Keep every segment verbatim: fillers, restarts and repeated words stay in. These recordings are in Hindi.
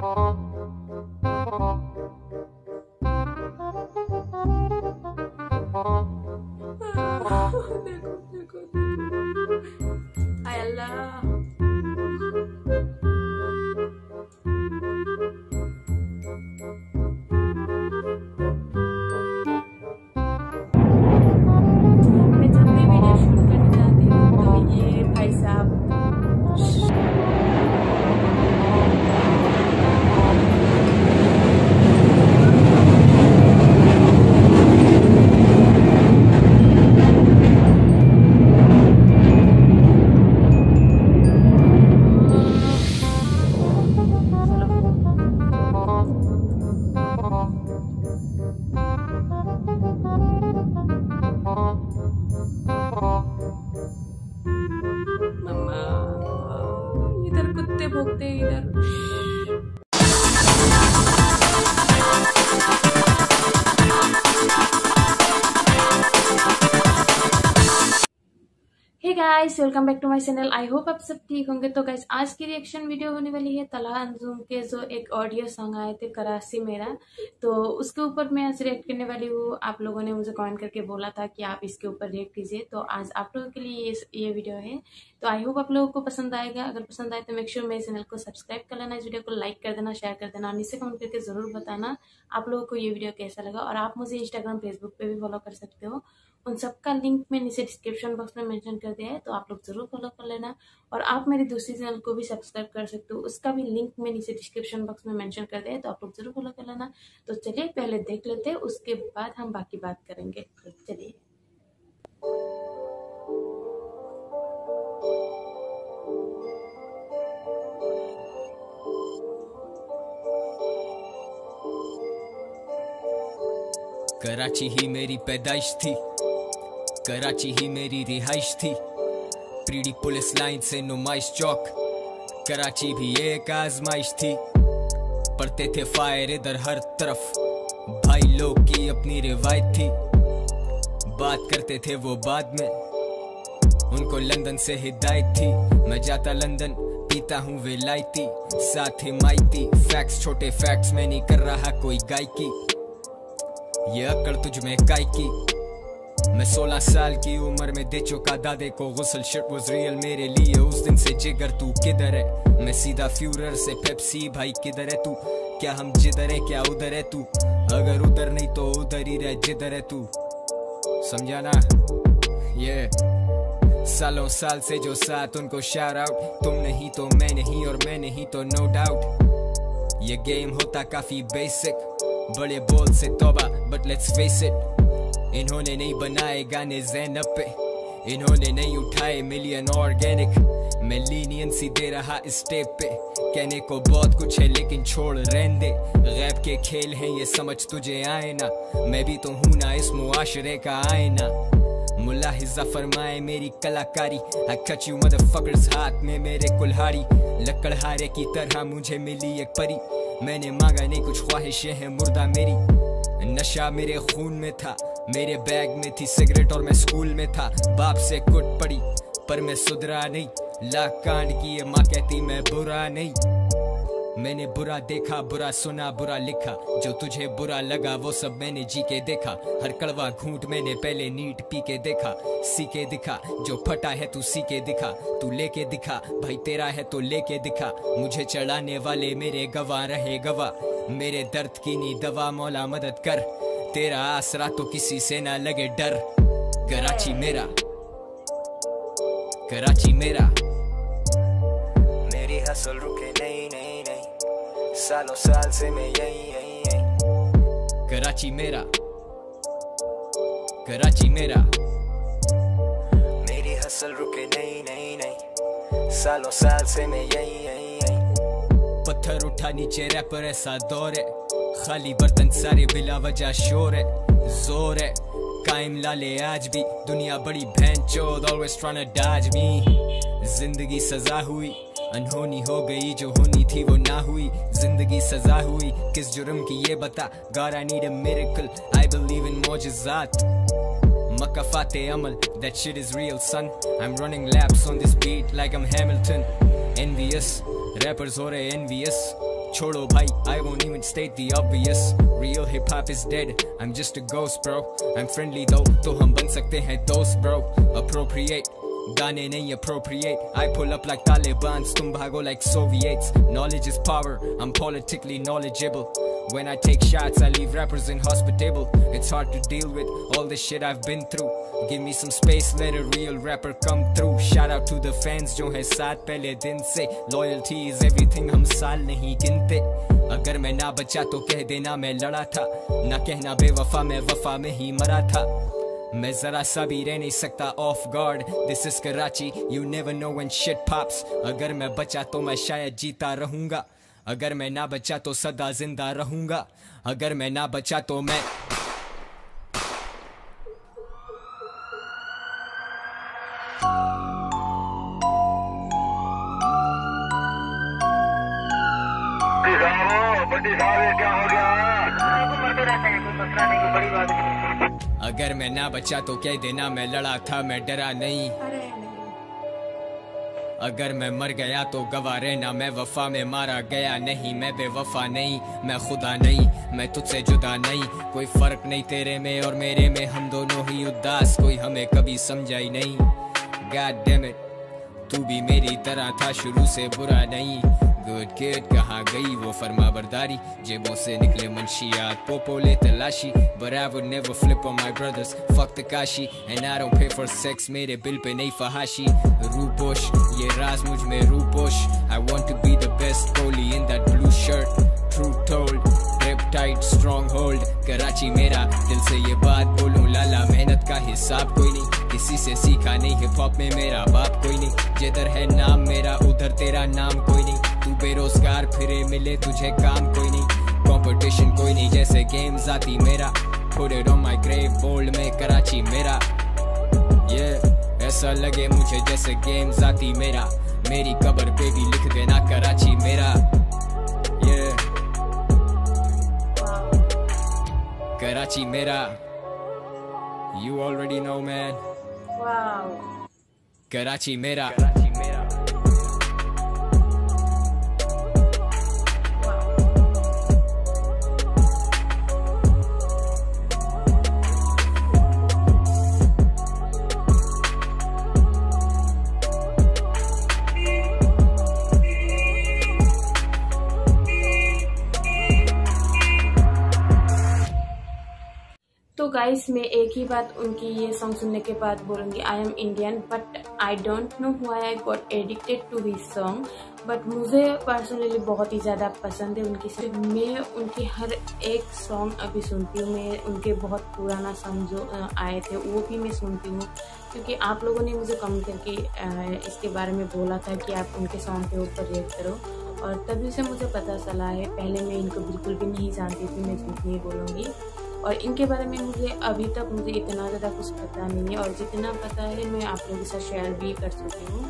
देखो देखो हाय अल्लाह। मैं जब भी वीडियो शूट करने जाती हूँ तो ये भाई साहब मम्मा इधर कुत्ते भौंकते इधर। Hey guys, welcome back to my channel. I hope आप सब ठीक होंगे। तो गाइस आज की रिएक्शन वीडियो होने वाली है तलहा अंजुम के जो एक ऑडियो सॉन्ग आए थे कराची मेरा, तो उसके ऊपर मैं आज रिएक्ट करने वाली हूँ। आप लोगों ने मुझे कमेंट करके बोला था कि आप इसके ऊपर रिएक्ट कीजिए, तो आज आप लोगों के लिए ये ये वीडियो है। तो आई होप आप लोगों को पसंद आएगा। अगर पसंद आए तो मेक श्योर मेरे चैनल को सब्सक्राइब कर लेना, इस वीडियो को लाइक कर देना, शेयर कर देना और नीचे कमेंट करके जरूर बताना आप लोगों को ये वीडियो कैसा लगा। और आप मुझे इंस्टाग्राम फेसबुक पे भी फॉलो कर सकते हो, उन सबका लिंक मैं नीचे डिस्क्रिप्शन बॉक्स में मेंशन कर दिया है, तो आप लोग जरूर फॉलो कर लेना। और आप मेरी दूसरी चैनल को भी सब्सक्राइब कर सकते हो, उसका भी लिंक मैं नीचे डिस्क्रिप्शन बॉक्स में मेंशन कर दिया है, तो आप लोग जरूर फॉलो कर लेना। तो चलिए पहले देख लेते हैं, उसके बाद हम बाकी बात करेंगे। तो चलिए कराची ही मेरी पैदाइश थी, कराची ही मेरी रिहाइश थी। प्रीडी पुलिस लाइन से नुमाइश चौक, कराची भी एक आजमाइश थी। पढ़ते थे फायर इधर हर तरफ, भाई लोग की अपनी रिवायत थी। बात करते थे वो बाद में, उनको लंदन से हिदायत थी। मैं जाता लंदन पीता हूँ विलायती, साथ ही माइती। फैक्ट्स छोटे फैक्ट्स, मैं नहीं कर रहा कोई गायकी, ये अकड़ तुझ में काय की। मैं सोलह साल की उम्र में दे चुका दादे को गुस्ल, शिट वाज रियल मेरे लिए उस दिन से। जिगर तू किधर है, मैं सीधा फ्यूरर से पेप्सी। भाई किधर है तू, क्या हम जिधर है क्या उधर है तू। अगर उधर नहीं तो उधर ही रह जिधर है तू, समझा ना। ये सालों साल से जो साथ उनको शाउट आउट। तुम नहीं तो मैं नहीं और मैं नहीं तो नो डाउट। ये गेम होता काफी बेसिक, बड़े बोल से तौबा बट लेट्स फेस इट। इन्होंने नहीं बनाए गाने ज़ैनब पे, इन्होंने नहीं उठाए मिलियन ऑर्गेनिक। मैं लीनियंसी दे रहा इस स्टेप पे, कहने को बहुत कुछ है लेकिन छोड़ रहने दे। गैब के खेल हैं ये समझ तुझे आए ना, मैं भी तो हूँ ना इस मुआशरे का आईना। मुलाहिजा फरमाए मेरी कलाकारी, I cut you motherfuckers, हाथ में मेरे कुल्हाड़ी। लकड़हारे की तरह मुझे मिली एक परी, मैंने मांगा नहीं कुछ ख्वाहिशें हैं मुर्दा मेरी। नशा मेरे खून में था, मेरे बैग में थी सिगरेट और मैं स्कूल में था। बाप से कुट पड़ी पर मैं सुधरा नहीं, लाख कांड किए माँ कहती मैं बुरा नहीं। मैंने बुरा देखा बुरा सुना बुरा लिखा, जो तुझे बुरा लगा वो सब मैंने जी के देखा। हर कड़वा घूंट मैंने पहले नीट पी के देखा, सी के दिखा जो फटा है तू सी के दिखा। तू लेके दिखा भाई तेरा है तो लेके दिखा, मुझे चढ़ाने वाले मेरे गवाह रहे गवाह। मेरे दर्द की नी दवा मौला मदद कर, तेरा आसरा तो किसी से ना लगे डर। कराची मेरा, कराची मेरा, मेरी हसल रुके नहीं नहीं नहीं, सालों साल से मैं यही यही यही। कराची मेरा, कराची मेरा, मेरी हसल रुके नहीं नहीं नहीं, सालों साल से मैं यही यही यही। पत्थर उठा नीचे रैपर ऐसा दौर है, खाली बर्तन सारे बिला वजह शोर है। जोर है कायम लाले आज भी, दुनिया बड़ी भैंचोद always trying to dodge me। जिंदगी सजा हुई अनहोनी हो गई, जो होनी थी वो ना हुई। जिंदगी सजा हुई किस जुर्म की ये बता, God I need a miracle, I believe in मौजज़ात। मकफ़ाते Amal, that shit is real son, I'm running laps on this beat like I'm Hamilton। Envious rappers हो रहे envious, छोड़ो भाई, I won't even state the obvious. Real hip hop is dead, I'm just a ghost bro. I'm friendly though, तो हम बन सकते हैं दोस्त bro. Appropriate, गाने नहीं appropriate. I pull up like Taliban, तुम भागो like Soviets. Knowledge is power, I'm politically knowledgeable. When I take shots, I leave rappers inhospitable. It's hard to deal with all the shit I've been through. Give me some space, let a real rapper come through. Shout out to the fans जो है साथ पहले दिन से. Loyalty is everything, हम साल नहीं गिनते. अगर मैं ना बचा तो कह देना मैं लड़ा था, ना कहना बेवफा मैं वफा में ही मरा था. मैं जरा सा भी रह नहीं सकता off guard. This is Karachi, you never know when shit pops. अगर मैं बचा तो मैं शायद जीता रहूंगा. अगर मैं ना बचा तो सदा जिंदा रहूंगा. अगर मैं ना बचा तो मैं अगर मैं ना बचा तो कह देना मैं लड़ा था, मैं डरा नहीं. अगर मैं मर गया तो गवाह रहना, मैं वफा में मारा गया नहीं. मैं बेवफा नहीं, मैं खुदा नहीं, मैं तुझसे जुदा नहीं. कोई फर्क नहीं तेरे में और मेरे में, हम दोनों ही उदास. कोई हमें कभी समझा ही नहीं. God damn it, तू भी मेरी तरह था, शुरू से बुरा नहीं. गुड किड कहाँ गई वो फरमा बरदारी, जेबों से निकले मंशियात, पोपो ले तलाशी. But I would never flip on my brothers, fuck the Kashi. And I don't pay for sex, मेरे बिल पे नहीं फहाशी. रूपोश ये राज मुझ में Ruposh. I want to be the best goalie in that blue shirt. Truth told, grip tight, stronghold. Karachi मेरा, दिल से ये बात बोलूं लाला. मेहनत का हिसाब कोई नहीं, किसी से सीखा नहीं. हिप हॉप में मेरा बाप कोई नहीं. जिधर है नाम मेरा उधर तेरा नाम कोई नहीं. तू बेरोजगार फिरे मिले तुझे काम कोई नहीं. कंपटीशन कोई नहीं, जैसे गेम्स आती मेरा. Put it on my grave bold में कराची मेरा. Yeah, ऐसा लगे मुझे जैसे गेम्स आती मेरा. मेरी कब्र पे भी लिख देना कराची मेरा. Yeah, कराची मेरा. You already know man. Wow. Karachi मेरा. तो गाइस मैं एक ही बात उनकी ये सॉन्ग सुनने के बाद बोलूँगी, I am Indian but I don't know why I got addicted to his song. But मुझे पर्सनली बहुत ही ज़्यादा पसंद है उनकी. मैं उनकी हर एक सॉन्ग अभी सुनती हूँ. मैं उनके बहुत पुराना सॉन्ग जो आए थे वो भी मैं सुनती हूँ, क्योंकि आप लोगों ने मुझे कमेंट करके इसके बारे में बोला था कि आप उनके सॉन्ग के ऊपर रिएक्ट करो, और तभी से मुझे पता चला है. पहले मैं इनको बिल्कुल भी नहीं जानती थी, मैं झूठ नहीं बोलूँगी. और इनके बारे में मुझे अभी तक मुझे इतना ज़्यादा कुछ पता नहीं है, और जितना पता है मैं आप लोगों के साथ शेयर भी कर चुकी हूँ.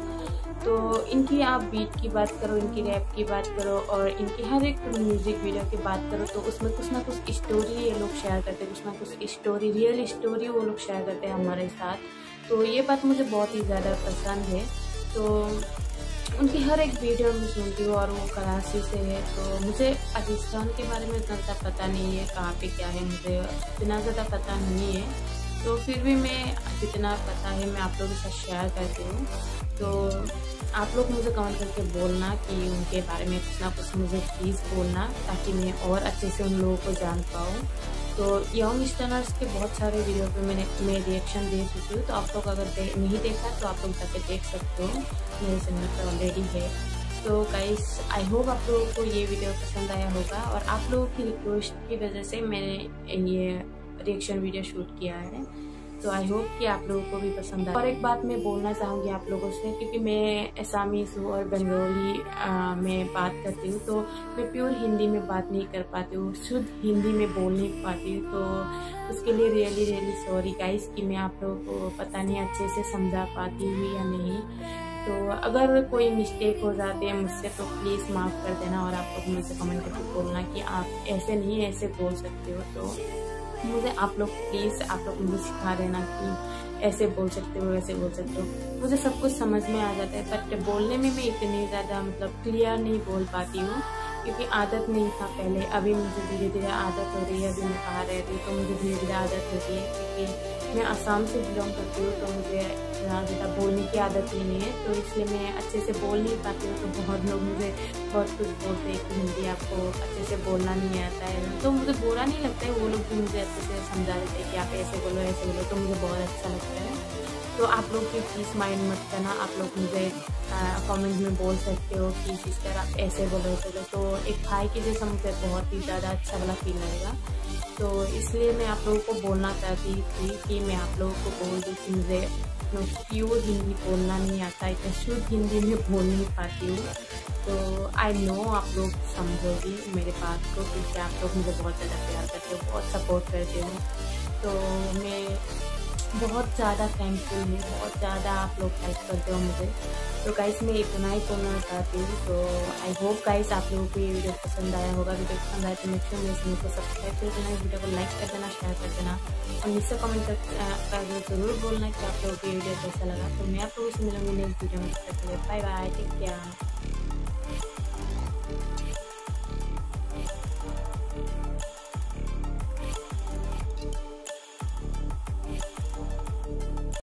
तो इनकी आप बीट की बात करो, इनकी रैप की बात करो, और इनकी हर एक म्यूज़िक वीडियो की बात करो, तो उसमें कुछ ना कुछ स्टोरी ये लोग शेयर करते हैं. कुछ ना कुछ स्टोरी, रियल स्टोरी वो लोग शेयर करते हैं हमारे साथ. तो ये बात मुझे बहुत ही ज़्यादा पसंद है. तो उनकी हर एक वीडियो में सुनती हूँ, और वो कराची से है. तो मुझे पाकिस्तान के बारे में इतना ज़्यादा पता नहीं है, कहाँ पे क्या है मुझे इतना ज़्यादा पता नहीं है. तो फिर भी मैं जितना पता है मैं आप लोगों के साथ शेयर करती हूँ. तो आप लोग मुझे कमेंट करके बोलना कि उनके बारे में कुछ ना कुछ मुझे प्लीज़ बोलना, ताकि मैं और अच्छे से उन लोगों को जान पाऊँ. तो यंग स्टार्स के बहुत सारे वीडियो पे मैंने मैं रिएक्शन दे चुकी हूँ. तो आप लोग अगर दे, नहीं देखा तो आप लोग जाके देख सकते हो, मेरे चैनल पर ऑलरेडी है. तो गाइस आई होप आप लोगों को ये वीडियो पसंद आया होगा, और आप लोगों की रिक्वेस्ट की वजह से मैंने ये रिएक्शन वीडियो शूट किया है. तो आई होप कि आप लोगों को भी पसंद आए. और एक बात मैं बोलना चाहूँगी आप लोगों से, क्योंकि मैं असामीज़ हूँ और बंगाली में बात करती हूँ, तो मैं प्योर हिंदी में बात नहीं कर पाती हूँ, शुद्ध हिंदी में बोल नहीं पाती हूँ. तो उसके लिए रियली रियली सॉरी गाइस कि मैं आप लोगों को पता नहीं अच्छे से समझा पाती हूँ या नहीं. तो अगर कोई मिस्टेक हो जाते हैं मुझसे तो प्लीज़ माफ़ कर देना, और आप लोग मुझसे कमेंट करके बोलना कि आप ऐसे नहीं ऐसे बोल सकते हो. तो मुझे आप लोग प्लीज़ आप लोग मुझे सिखा देना कि ऐसे बोल सकते हो वैसे बोल सकते हो. मुझे सब कुछ समझ में आ जाता है, बट बोलने में मैं इतनी ज़्यादा मतलब क्लियर नहीं बोल पाती हूँ, क्योंकि आदत नहीं था पहले। अभी मुझे धीरे धीरे आदत हो रही है। अभी मैं बाहर रह रही तो मुझे धीरे धीरे आदत हो रही है, क्योंकि मैं असम से बिलोंग करती हूँ तो मुझे इतना ज़्यादा बोलने की आदत ही नहीं है, तो इसलिए मैं अच्छे से बोल नहीं पाती हूँ। तो बहुत लोग मुझे बहुत कुछ बोलते हैं कि हिंदी आपको अच्छे से बोलना नहीं आता है, तो मुझे बुरा नहीं लगता है। वो लोग भी मुझे अच्छे से समझा देते हैं कि आप ऐसे बोलो ऐसे बोलो, तो मुझे बहुत अच्छा लगता है। तो आप लोग भी प्लीज़ माइंड मत करना, आप लोग मुझे कमेंट में बोल सकते हो कि सिस्टर आप ऐसे बोलो ऐसे बोलो, तो एक भाई के जैसा मुझे बहुत ही ज़्यादा अच्छा वाला फील लगेगा। तो इसलिए मैं आप लोगों को बोलना चाहती थी कि मैं आप लोगों को बोल दूँ कि मुझे प्योर हिंदी बोलना नहीं आता, इतना शुद्ध हिंदी में बोल नहीं पाती हूँ। तो आई नो आप लोग समझोगी मेरे बात को, क्योंकि आप लोग मुझे बहुत ज़्यादा प्यार करते हो, बहुत सपोर्ट करते हो। तो मैं बहुत ज़्यादा थैंकफुल हूँ, बहुत ज़्यादा आप लोग हेल्प करते हो मुझे। तो गाइस मैं इतना ही बोलना चाहती हूँ। तो आई होप गाइस आप लोगों को ये वीडियो पसंद आया होगा। वीडियो पसंद आया तो मेक श्योर मेरे चैनल को सब्सक्राइब कर देना, वीडियो को लाइक कर देना, शेयर कर देना और नीचे कमेंट कर जरूर बोलना कि आप लोगों को ये वीडियो कैसा लगा। तो मैं आप लोगों से मिलूंगी नेक्स्ट वीडियो में। Bye bye, take care.